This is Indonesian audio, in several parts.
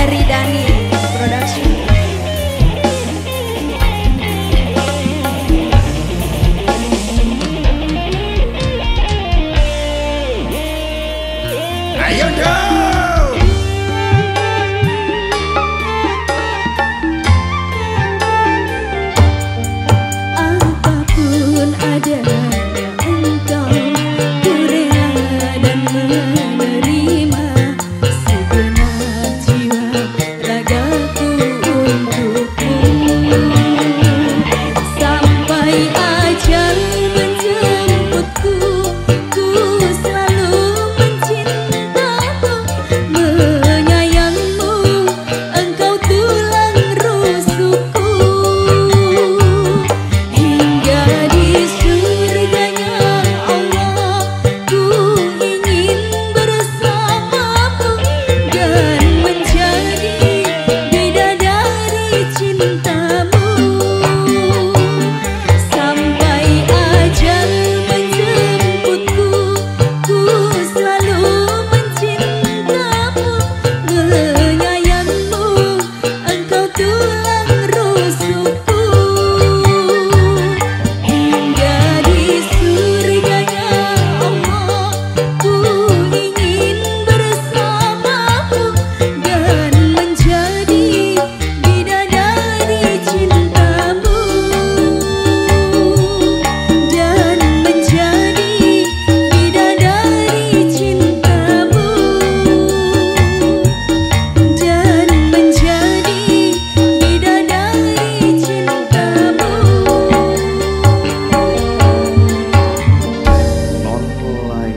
Ridani Production. Ayo dong. Apapun ada engkau, ku rela dan menerima segenap jiwa ragaku untukmu. Sampai ajal menjemputku, ku selalu mencintamu, menyayangmu, engkau tulang rusukku. Hingga di surganya Allah, ku ingin bersamamu dan menjadi bidadari cintamu. Sampai ajal menjemputku, ku selalu mencintamu, menyayangmu, engkau tulang rusukku. Hingga di surganya Allah, ku ingin bersamamu dan menjadi bidadari cintamu, dan menjadi bidadari cintamu, dan menjadi bidadari cintamu. Nonplay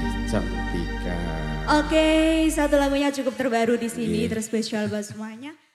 Cantika. Oke, satu lagunya cukup terbaru di sini, terspesial buat semuanya.